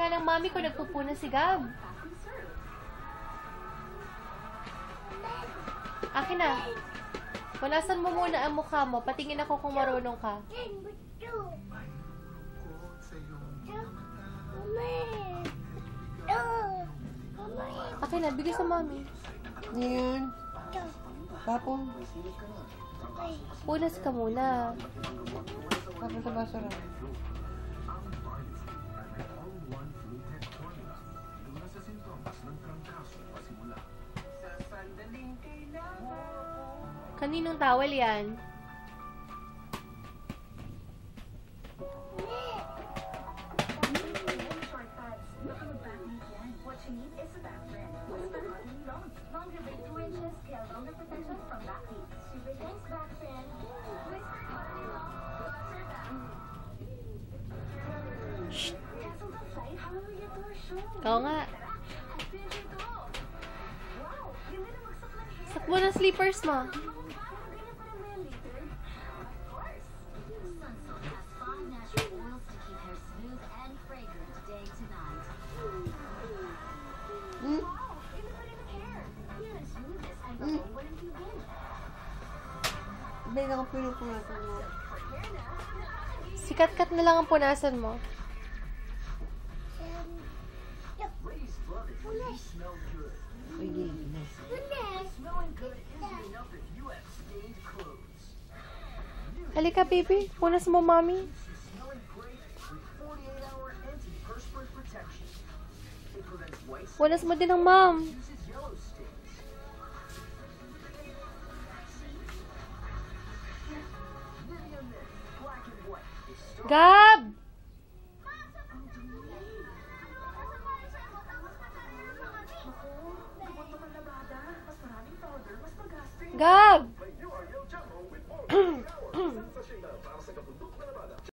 nga ng mami ko, nagpupuna si Gab. Akin na. Punasan mo muna ang mukha mo. Patingin ako kung marunong ka. Akin na, bigay sa mami. Yan. Tapon. Punas ka muna. Tapon sa basura. Kaninong towel yan? Shh. Ikaw nga. Sak mo ng slippers mo. Hindi na ako pinupunasan mo. Sikat-kat na lang ang punasan mo. Halika, baby. Punas mo, mami. Punas mo din ang mom. Gab! Gab!